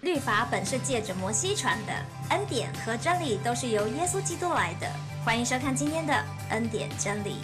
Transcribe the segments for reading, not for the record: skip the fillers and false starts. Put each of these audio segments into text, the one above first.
律法本是借着摩西传的，恩典和真理都是由耶稣基督来的。欢迎收看今天的恩典真理。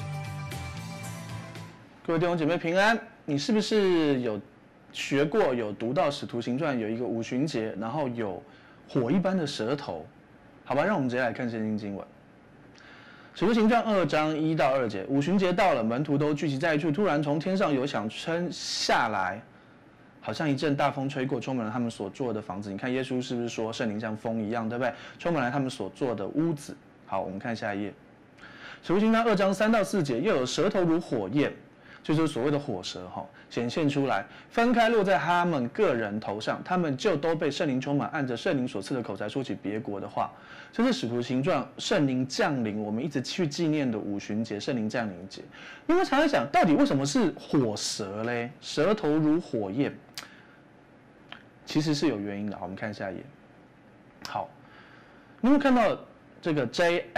各位弟兄姐妹平安，你是不是有学过、有读到《使徒行传》有一个五旬节，然后有火一般的舌头？好吧，让我们直接来看圣经经文。《使徒行传》2章1到2节，五旬节到了，门徒都聚集在一处，突然从天上有响声下来，好像一阵大风吹过，充满了他们所住的房子。你看耶稣是不是说圣灵像风一样，对不对？充满了他们所住的屋子。好，我们看下一页。《使徒行传》2章3到4节，又有舌头如火焰，就是所谓的火蛇显现出来，分开落在他们个人头上，他们就都被圣灵充满，按着圣灵所赐的口才说起别国的话。这是使徒行传圣灵降临，我们一直去纪念的五旬节，圣灵降临节。因为常常想，到底为什么是火蛇嘞？舌头如火焰，其实是有原因的。我们看下一页。好，你有没有看到这个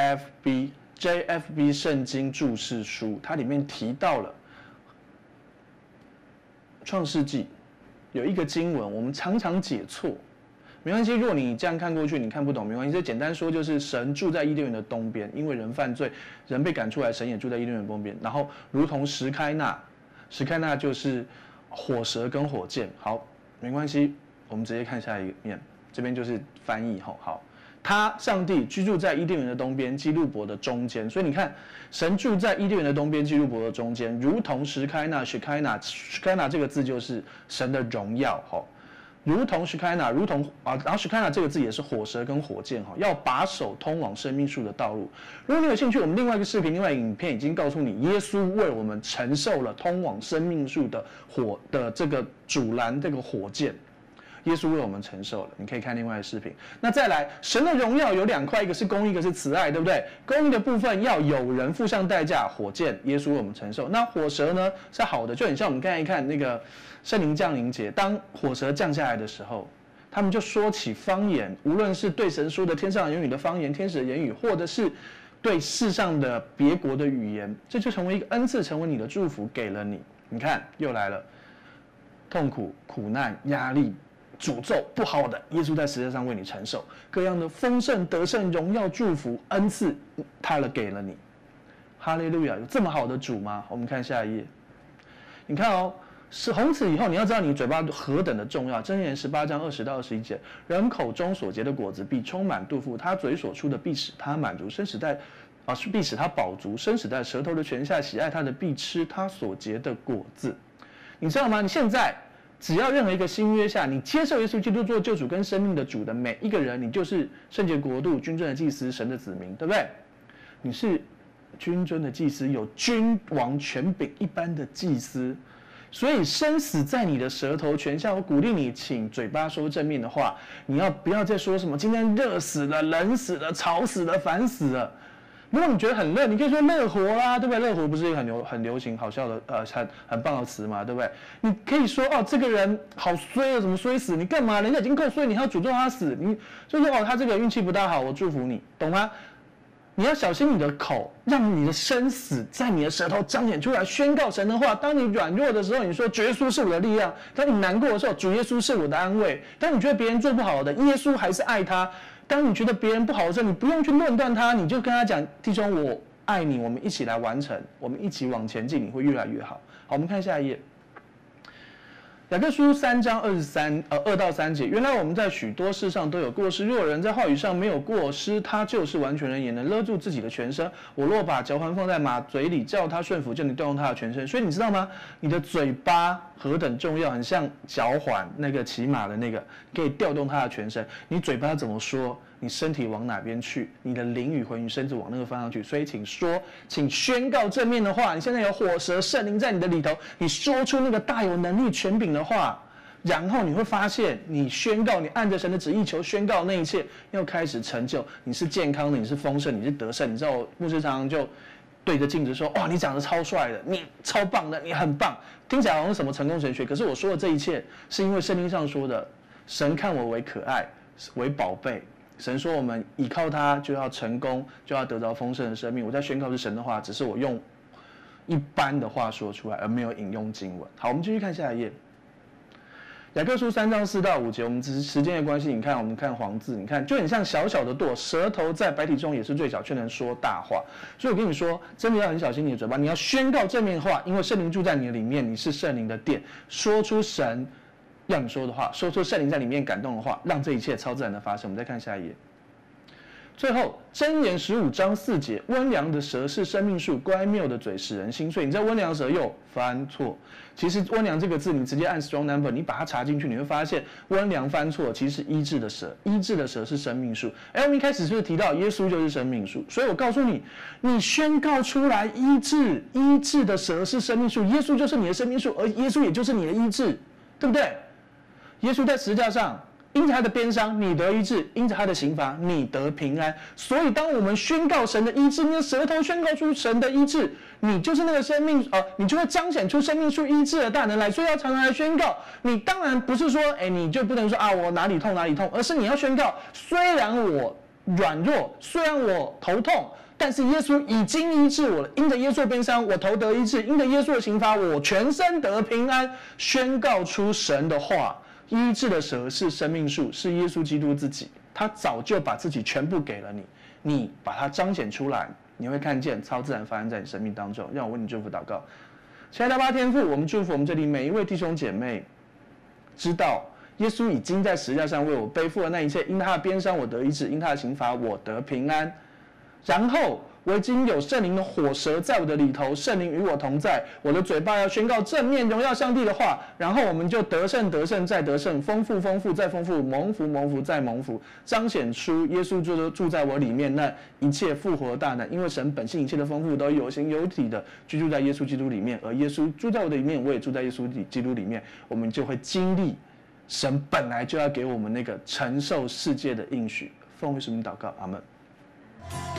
JFB 圣经注释书？它里面提到了创世纪有一个经文，我们常常解错。没关系，如果你这样看过去你看不懂没关系，这简单说就是神住在伊甸园的东边，因为人犯罪，人被赶出来，神也住在伊甸园的东边。然后如同石开那就是火蛇跟火箭。好，没关系，我们直接看下一面，这边就是翻译好。他上帝居住在伊甸园的东边，基路伯的中间。所以你看，神住在伊甸园的东边，基路伯的中间，如同石开那这个字就是神的荣耀如同石开那，然后石开那这个字也是火蛇跟火箭要把守通往生命树的道路。如果你有兴趣，我们另外一个视频、另外一个影片已经告诉你，耶稣为我们承受了通往生命树的火的这个阻拦，这个火箭。耶稣为我们承受了，你可以看另外的视频。那再来，神的荣耀有两块，一个是公义，一个是慈爱，对不对？公义的部分要有人付上代价，火箭耶稣为我们承受。那火蛇呢是好的，就很像我们刚才看那个圣灵降临节，当火蛇降下来的时候，他们就说起方言，无论是对神说的天上言语的方言、天使的言语，或者是对世上的别国的语言，这就成为一个恩赐，成为你的祝福，给了你。你看又来了，痛苦、苦难、压力。诅咒不好的，耶稣在十字架上为你承受各样的丰盛、得胜、荣耀、祝福、恩赐，他给了你。哈利路亚！有这么好的主吗？我们看下一页。你看是从此以后，你要知道你嘴巴何等的重要。箴言18章20到21节，人口中所结的果子必充满肚腹，他嘴所出的必使他满足，必使他饱足。生死在舌头的泉下，喜爱他的必吃他所结的果子。你知道吗？你现在。只要任何一个新约下，你接受耶稣基督做救主跟生命的主的每一个人，你就是圣洁国度、君尊的祭司、神的子民，对不对？你是君尊的祭司，有君王权柄一般的祭司，所以生死在你的舌头泉下。我鼓励你，请嘴巴说正面的话，你不要再说什么今天热死了、冷死了、吵死了、烦死了。如果你觉得很热，你可以说热火啦，对不对？热火不是一个很流行、好笑的很棒的词嘛，对不对？你可以说这个人好衰啊，怎么衰死？你干嘛？人家已经够衰，你还要诅咒他死？你就说他这个运气不大好，我祝福你，懂吗？你要小心你的口，让你的生死在你的舌头彰显出来，宣告神的话。当你软弱的时候，你说主耶稣是我的力量；当你难过的时候，主耶稣是我的安慰；当你觉得别人做不好的，耶稣还是爱他。当你觉得别人不好的时候，你不用去论断他，你就跟他讲：弟兄，我爱你，我们一起来完成，我们一起往前进，你会越来越好。好，我们看下一页。雅各书3章2到3节，原来我们在许多事上都有过失，若有人在话语上没有过失，他就是完全人，也能勒住自己的全身。我若把嚼环放在马嘴里，叫他顺服，就能调动他的全身。所以你知道吗？你的嘴巴何等重要，很像脚环，那个骑马的那个，可以调动他的全身。你嘴巴怎么说，你身体往哪边去，你的灵与魂与身子往那个方向去。所以请宣告正面的话。你现在有火蛇圣灵在你的里头，你说出那个大有能力权柄的话，然后你会发现，你宣告，你按着神的旨意求宣告，那一切要开始成就。你是健康的，你是丰盛，你是得胜。你知道我牧师常常就对着镜子说：“哇，你长得超帅的，你超棒的，你很棒。”听起来好像是什么成功神学，可是我说的这一切，是因为圣经上说的，神看我为可爱，为宝贝。神说我们依靠他就要成功，就要得到丰盛的生命。我在宣告是神的话，只是我用一般的话说出来，而没有引用经文。好，我们继续看下一页。 雅各书3章4到5节，我们只是时间的关系，你看我们看黄字，你看就很像小小的舵，舌头在百体中也是最小，却能说大话。所以我跟你说，真的要很小心你的嘴巴，你要宣告正面话，因为圣灵住在你的里面，你是圣灵的殿，说出神要你说的话，说出圣灵在里面感动的话，让这一切超自然的发生。我们再看下一页。最后，箴言15章4节，温良的舌是生命树，乖谬的嘴使人心碎。你在温良的舌又翻错，其实温良这个字，你直接按 strong number， 你把它查进去，你会发现温良翻错，其实是医治的舌，医治的舌是生命树。我们一开始是不是提到耶稣就是生命树？所以我告诉你，你宣告出来医治的舌是生命树，耶稣就是你的生命树，而耶稣也就是你的医治，对不对？耶稣在十字架上。因着他的鞭伤，你得医治；因着他的刑罚，你得平安。所以，当我们宣告神的医治，你的舌头宣告出神的医治，你就是那个生命，你就会彰显出生命树医治的大能来。所以要常常来宣告。你当然不是说，你就不能说啊，我哪里痛哪里痛，而是你要宣告，虽然我软弱，虽然我头痛，但是耶稣已经医治我了。因着耶稣的鞭伤，我头得医治；因着耶稣的刑罚，我全身得平安。宣告出神的话。医治的舌是生命树，是耶稣基督自己，他早就把自己全部给了你，你把它彰显出来，你会看见超自然发生在你生命当中。让我为你祝福祷告，亲爱的阿爸天父，我们祝福我们这里每一位弟兄姐妹，知道耶稣已经在十字架上为我背负了那一切，因他的鞭伤我得医治，因他的刑罚我得平安。然后我已经有圣灵的火舌在我的里头，圣灵与我同在，我的嘴巴要宣告正面荣耀上帝的话，然后我们就得胜得胜再得胜，丰富丰富再丰富，蒙福蒙福再蒙福，彰显出耶稣住在我里面那一切复活的大能。因为神本性一切的丰富都有形有体的居住在耶稣基督里面，而耶稣住在我的里面，我也住在耶稣基督里面，我们就会经历神本来就要给我们那个承受世界的应许。奉耶稣名祷告，阿们。